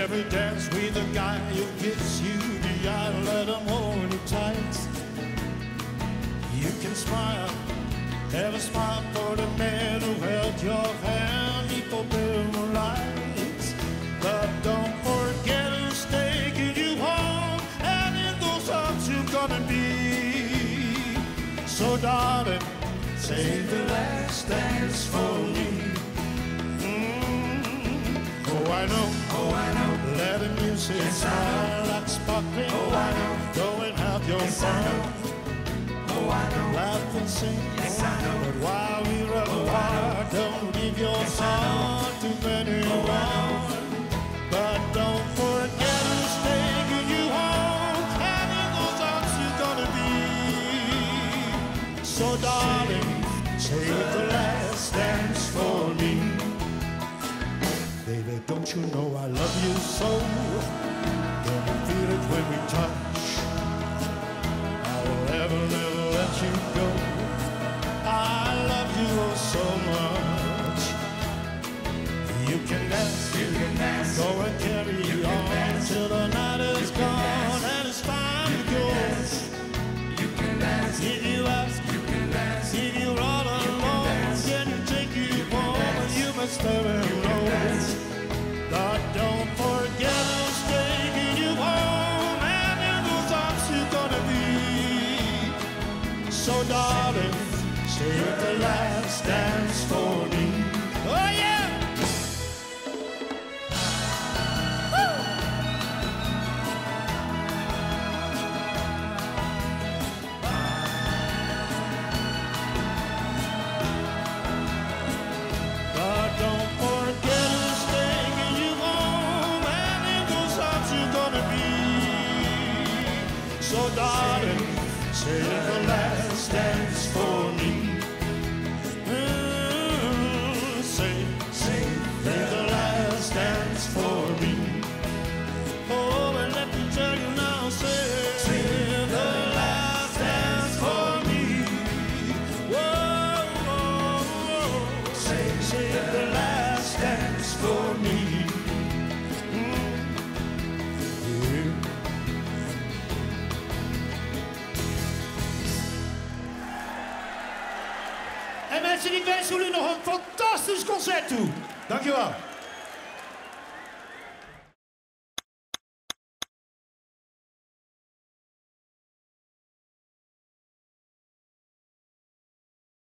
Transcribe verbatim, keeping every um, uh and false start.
never dance with a guy who gives you the eye, let him hold you tight. You can smile, have a smile for the man who held your hand before the lights. But don't forget who's taking you home, and in those arms you're gonna be. So darling, save the last dance for me. Oh, I know, oh, I know, let the music yes, smile like sparkling oh, wine. I know. Go and have your yes, fun. Oh, I know. Laugh and sing. Yes, I know. But while we're apart, oh, don't give your heart to anyone. Oh, but don't forget who's taking you home, and in those arms you're gonna be. So darling, save the last dance for me. Baby, don't you know I love you so? Can you feel it when we touch? I will never, never let you go. I love you oh so much. You can dance, you can dance, go and carry you on dance, till the night is gone dance, and it's time to go. Dance, you can dance, if you ask, you can dance, if you're all alone, can you take you home? And you must never know. But don't forget who's taking you home, and in those arms you're gonna be. So darling, save the last dance for me. Oh yeah! Woo! But don't forget who's taking you home, and in those arms you're gonna be. So darling, save the last dance for me. Mm, save, save the last dance for me. Oh, and let me tell you now, save, save the last dance for me. Whoa, whoa, whoa. Save, save the last dance for me. Mm. Yeah. En mensen, ik wens jullie nog een fantastisch concert toe. Dankjewel.